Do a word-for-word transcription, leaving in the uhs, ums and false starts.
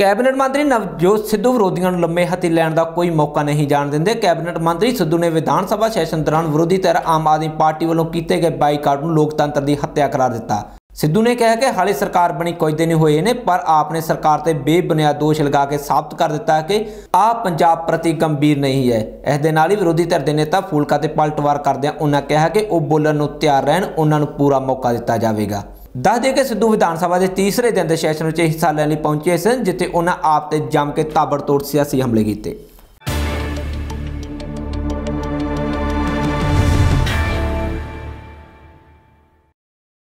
Cabinet मंत्री नवजोत सिद्धू विरोधियों को लंबे हत्थी लैण का कोई मौका नहीं जान देंगे। कैबिनेट मंत्री सिद्धू ने विधान सभा सैशन दौरान विरोधी धिर आम आदमी पार्टी वालों किए गए बाईकाट में लोकतंत्र की हत्या करार दिता। सिद्धू ने कहा कि हाले सरकार बनी कुछ दिन हुए ने, पर आपने सरकार से बेबुनियाद दोष लगा के साबित कर दिता है कि आप पंजाब प्रति गंभीर नहीं है। इस दे नाल ही विरोधी धिर के नेता फूलका ते पलटवार करदे उन्होंने कहा कि वह बोलण नूं तैयार रहन, उन्होंने पूरा मौका दिता जाएगा। दस दे के सिद्धू विधान सभा के तीसरे दिन के सैशन में हिस्सा लैण लई पहुंचे सन, जिथे उन्होंने आप ते जम के ताबड़तोड़ सियासी हमले किए।